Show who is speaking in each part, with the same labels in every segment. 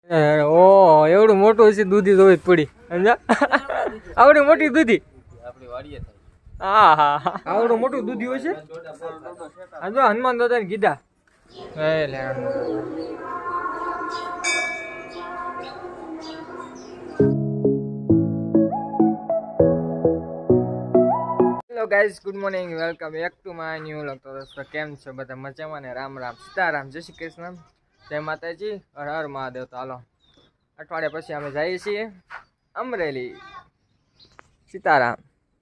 Speaker 1: ઓ એવડું મોટું હશે દૂધી જોઈ પડી સમજા આવડી મોટી દૂધી આપણી વાડીએ થાય હા હા આવડું મોટું દૂધી હોય છે આ જો હનુમાન દાદા ને કીધા hello guys good morning welcome back to my new vlog. તો દોસ્તો કેમ છો બધા મજામાં ને? રામ રામ સીતારામ જય શ્રી કૃષ્ણ જય માતાજી હર હર મહાદેવ. તો હાલો અઠવાડિયા પછી અમે જઈએ છીએ અમરેલી સીતારામ.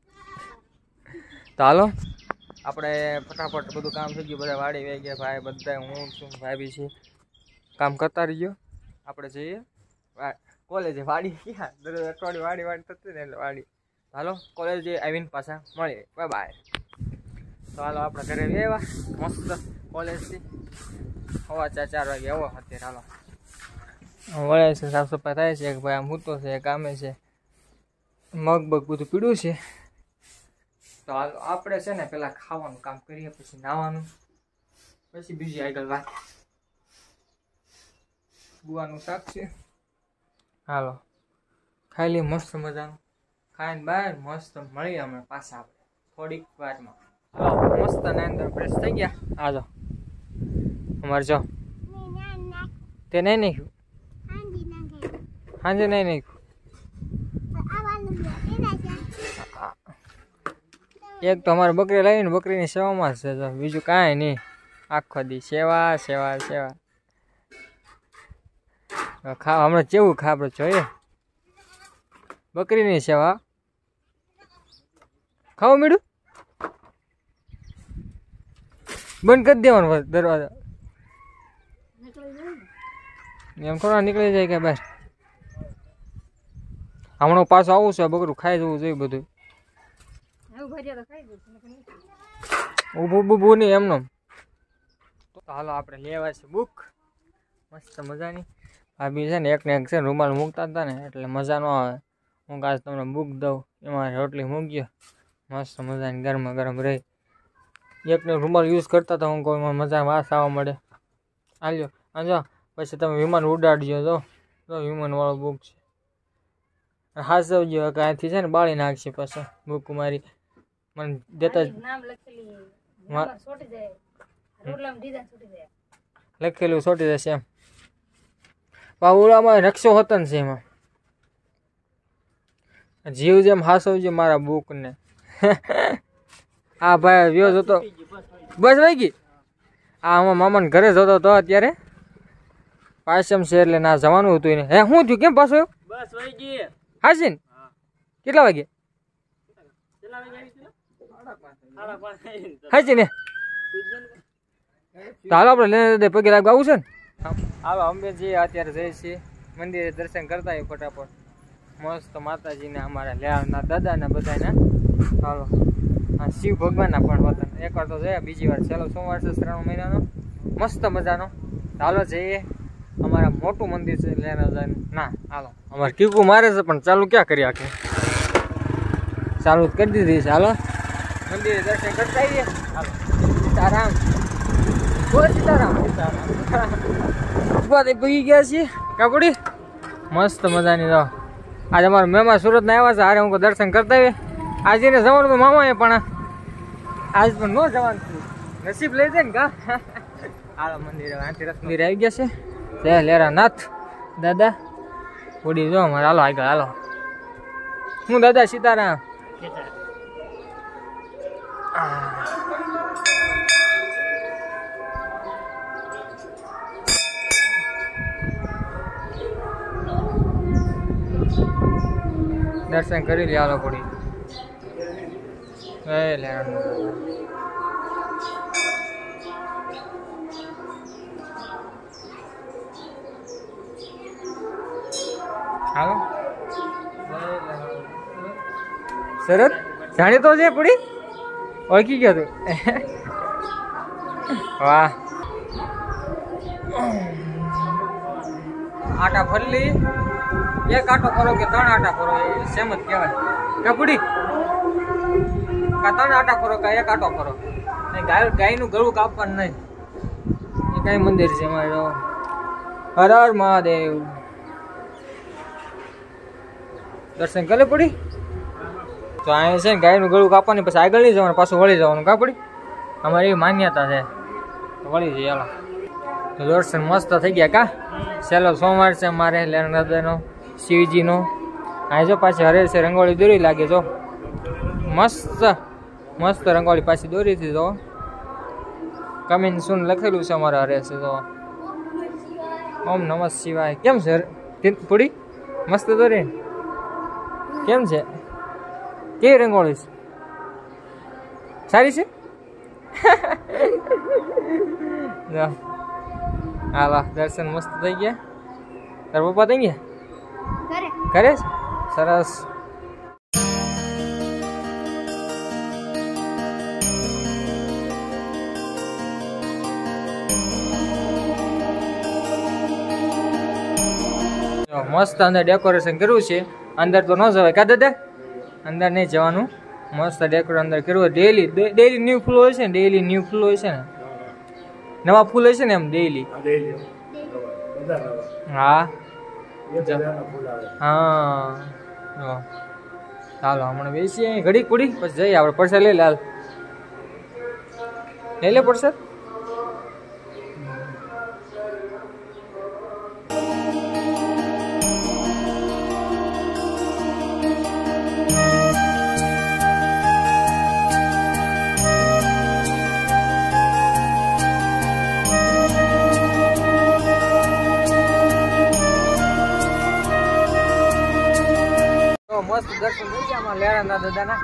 Speaker 1: તો હાલો આપણે ફટાફટ બધું કામ થઈ ગયું, બધા વાડી વહી ગયા ભાઈ, બધા હું છું ભાઈ છે, કામ કરતા રહીજો. આપણે જઈએ કોલેજે. વાડી ક્યાં દરરોજ અઠવાડિયું વાડી થતી ને એટલે વાડી. હાલો કોલેજ આવીને પાછા મળીએ, બાય બાય. તો હાલો આપણે ઘરે આવ્યા મસ્ત કોલેજથી 4:15 વાગે આવો અત્યારે. હાલો વળે છે, સાફ સફાઈ થાય છે, એક ભાઈ આમ સૂતો છે, કામે છે, મગ બધું પીડ્યું છે. તો હાલો આપણે છે ને પેલા ખાવાનું કામ કરીએ, પછી નાવાનું, પછી બીજી આગળ વાત. ગુવાનું શાક છે, હાલો ખાઈ લઈએ મસ્ત મજાનું. ખાઈને બહાર મસ્ત મળીએ અમે પાછા આપણે થોડીક વારમાં. મસ્ત ને અંદર ફ્રેશ થઈ ગયા. હાલો અમારે જો તે નહીં નાખ્યું, સાંજે નહીં નાખ્યું. એક તો અમારે બકરી લાવીને બકરીની સેવામાં છે, તો બીજું કાંઈ નહીં. આખો દી સેવા સેવા સેવા. ખાવા હમણાં કેવું ખા આપણે જોઈએ, બકરીની સેવા. ખાવા મીડું બંધ કરી દેવાનું દરવાજા, એમ થોડા નીકળી જાય કે બહાર. હમણાં પાછું આવું છે, બકરું ખાઈ જવું જોઈએ બધું. ઊભું બૂભું નહીં એમનો. તો હાલો આપણે લેવા છે બુક મસ્ત મજાની. ભાભી છે ને એકને એક છે રૂમાલ મૂકતા હતા ને એટલે મજા ન આવે. હું કાજ તમને બુક દઉં, એમાં રોટલી મૂક્યો મસ્ત મજાની ગરમા ગરમ રહી. એકને રૂમાલ યુઝ કરતા હતા, હું કોઈ મજા વાસ આવવા મળે. હાલ્યો આજો પછી તમે વિમાન ઉડાડજો. તો વિમાનવાળો બુક છે, હાસવજો કે અહીંથી છે ને બાળી નાખશે પાછો બુક મારી. મને દેતા લખેલું છોટી જશે એમ. પાવડામાં નકશો હતો ને છે, એમાં જીવ જેમ હાસવજો મારા બુક ને. હા ભાઈ વ્યો જતો બસ વહી ગઈ. આ આમાં મામાને ઘરે જતો હતો અત્યારે, પાછમ છે એટલે ના જવાનું હતું એને. હે શું થયું, કેમ પાછો? બસ વહી ગઈ. હાસી ને કેટલા વાગે? હાસી ને તો હાલો આપણે લઈને પગે લાગવા આવું છે ને. હાલો અમે જઈએ અત્યારે જઈએ છીએ મંદિરે, દર્શન કરતા આવીએ ફટાફટ. મસ્ત માતાજીને અમારા લેવાના દાદાના બધાના. હાલો હા શિવ ભગવાનના પણ વતન. એકવાર તો જયા, બીજી વાર છેલ્લો સોમવાર છે શ્રાવણ મહિનાનો, મસ્ત મજાનો. હાલો જઈએ, અમારા મોટું મંદિર છે લેના ના. હાલો અમારે કીકુ મારે છે પણ ચાલુ ક્યાં કરી આખે, ચાલુ જ કરી દીધી છે. હાલો મંદિરે દર્શન કરતા આવીએ. હાલો સીતારામ, બોલ સીતારામ. સીતારામ પગી ગયા છીએ કાપડી મસ્ત મજાની. તો આજે અમારા મહેમાન સુરતના આવ્યા છે, હારે હું દર્શન કરતા આવીએ. આજે ને જવાનું તો મામાએ પણ આજ પણ ન જવાનું નસીબ લઈ જાય ને કા. હાલો મંદિરે આથી રસ મંદિર આવી ગયા છે. જય લેરા નાથ દાદા ઓડી જો અમારે. હાલો આગળ હાલો. હું દાદા સીતારામ. દર્શન કરી લે. હાલો પડી હાલો. શરત જાણીતો છે પડી, ઓળખી ગયો તું. વાહ. આટા ફરલી એક આટો ફરો કે 3 આટા ફરો એ સેમ જ કહેવાય. કપડી કા 3 આટા ફરો કા 1 આટો ફરો. ગાયનું ગળું કાપવાનું નહીં. એ કઈ મંદિર છે અમારે? હર હર મહાદેવ. દર્શન કરે પડી તો અહીંયા છે ને ગાયનું ગળું કાપવાની પછી આગળ નહીં જવાનું, પાછું વળી જવાનું. કા પડી અમારી એવી માન્યતા છે, વળી જઈએ. હાલો તો દર્શન મસ્ત થઈ ગયા. કા છેલ્લો સોમવાર છે મારે લેરણ દાદાનો, શિવજીનો. અહીં જો પાછી હરે છે રંગોળી દોરી લાગે જો, મસ્ત મસ્ત રંગોળી પાછી દોરી હતી. તો કમિંગ સૂન લખેલું છે અમારે હરે છે. તો ઓમ નમઃ શિવાય. કેમ છે પૂરી? મસ્ત દોરી. કેમ છે? કેવી રંગોળી છે? સારી છે? હા વાહ, દર્શન મસ્ત થઈ ગયા. તારા પપ્પા થઈ ગયા ઘરે? સરસ. મસ્ત અંદર ડેકોરેશન કર્યું છે. અંદર તો ન જવાય કા દાદા? અંદર નહીં જવાનું. મસ્ત ડેકોરેશન અંદર કર્યું. ડેલી ન્યૂ ફૂલ હોય છે ને, ડેલી ન્યૂ ફૂલ હોય છે ને, નવા ફૂલ હોય છે ને એમ ડેલી. હા હા ચાલો હમણાં બેસીએ ઘડીક પૂડી પછી જઈએ આપણે. પરસાદ લઈ લે. હાલ લઈ લે પરસાદ. મસ્ત દર્શન થઈ ગયા લેરાના દાદાના.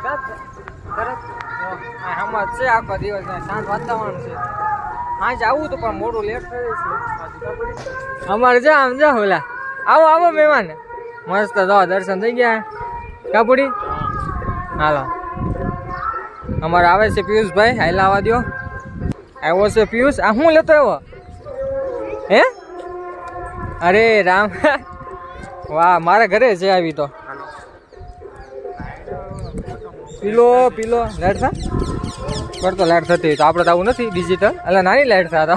Speaker 1: આમાં છે આખો દિવસ શાંત વાતાવરણ છે. આજે આવું તો પણ મોડું લેટ થઈ છે અમારે. જા આમ જા ઓલા આવો આવો મહેમાન. મસ્ત જો દર્શન થઈ ગયા. કાપુડી હાલો અમારે આવે છે પિયુષભાઈ. હાઈલા આવવા દો. આવ્યો છે પિયુષ. આ હું લેતો આવ્યો હે? અરે રામ વાહ, મારા ઘરે છે આવી તો. પીલો લાઈટ થા કરતો. લાઈટ થતી તો આપણે તો આવું નથી ડિજિટલ. એટલે નાની લાઈટ થા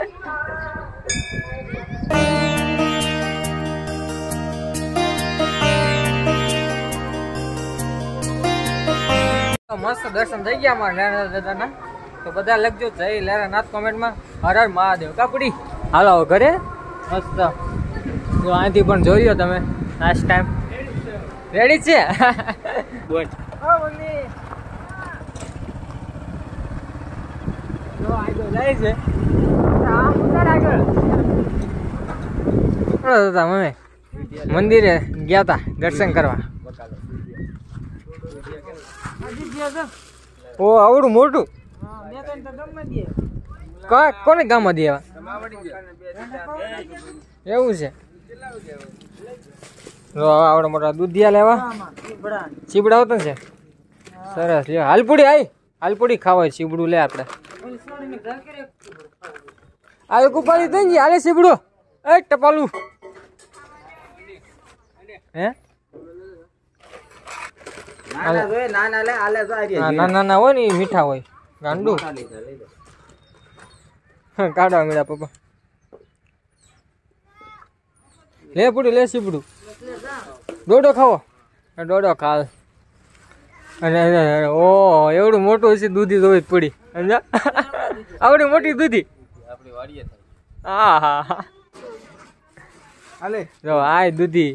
Speaker 1: તો મસ્ત દર્શન થઈ ગયા અમારા લેરા દાદાના. તો બધા લખજો જય લેરાનાથ કોમેન્ટમાં. હર હર મહાદેવ. કાપડી હાલો ઘરે. મસ્ત જો અહીંથી પણ જોઈ લો તમે. લાસ્ટ ટાઈમ રેડી છે. બોલ મંદિરે ગયા તા દર્શન કરવા. ઓ આવડું મોટું કોને ગામમાં દે એવું છે? આવડે મોટા દૂધિયા લેવા ચીબડા આવતો છે. સરસ લ્યો. હાલપુડી હાલપુડી ખાવાય. ચીબડું લે આપણે. આ કુપાડી થઈ ગઈ. હાલે ચીબડું. એ ટપાલું હે નાના હોય ને મીઠા હોય. ગાંડું કાઢવા મળ્યા પપ્પા. લે પૂડી લે ચીબડું. દોડો ખાવો. દોડો ખાલ. અને ઓ એવડું મોટું હશે દૂધી જોઈ પડી. સમજા આવડી મોટી દૂધી. હા હા જો આ દૂધી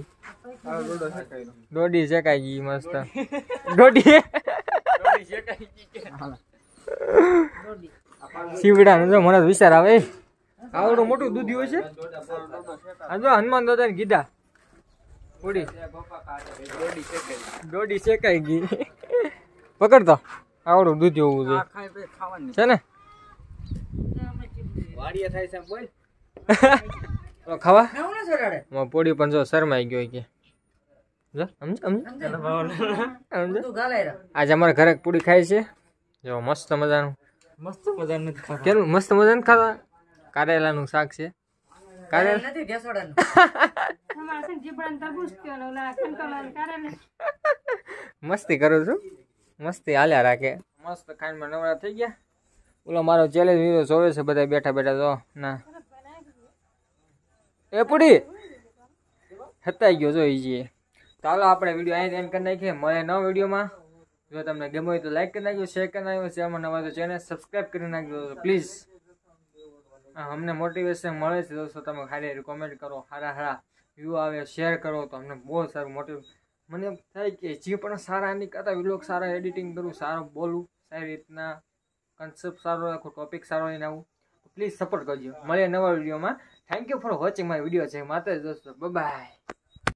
Speaker 1: દોડી શેકાઈ ગઈ મસ્ત. દોડી શીવડા જો મને વિચાર આવે. આવડું મોટું દૂધી હોય છે. આ જો હનુમાન દાદા ને કીધા પૂડી દોડી શેકાઈ ગઈ. પકડતો આવડું દૂધ હોવું જોઈએ છે ને. ખાવા પોડી પણ જો શરમાઈ ગયો કે આજે અમારે ઘરે પૂડી ખાય છે. જો મસ્ત મજાનું કેનું મસ્ત મજાનું ખાવા. કારેલાનું શાક છે. મસ્તી કરું છું. મસ્તી હાલ્યા રાખે. મસ્ત ખાંડમાં નવરા થઈ ગયા. ઓલો મારો ચેલેન્જ વિડીયો જોવે છે બધા બેઠા બેઠા. જો ના એ પૂડી હતાઈ ગયો જો ઈ ચાલો આપણે વિડીયો અહીં એન્ડ કરી નાખીએ. મળે નવા વિડીયોમાં. જો તમને ગમ્યો હોય તો લાઈક કરી નાખજો, શેર કરી નાખજો, ચેનલમાં નવા તો ચેનલ સબસ્ક્રાઈબ કરી નાખજો પ્લીઝ. અમને મોટિવેશન મળે છે દોસ્તો. તમે ખાલી કોમેન્ટ કરો, સારા વ્યૂ આવે, શેર કરો તો અમને બહુ સારું મને એમ થાય કે જે પણ સારા એની કરતા વિલોગ સારા એડિટિંગ કરું, સારું બોલું, સારી રીતના કન્સેપ્ટ સારો રાખો, ટોપિક સારો લઈને આવું, પ્લીઝ સપોર્ટ કરજો. મળીએ નવા વિડીયોમાં. Thank you for watching my video છે માતા દોસ્તો. બાય.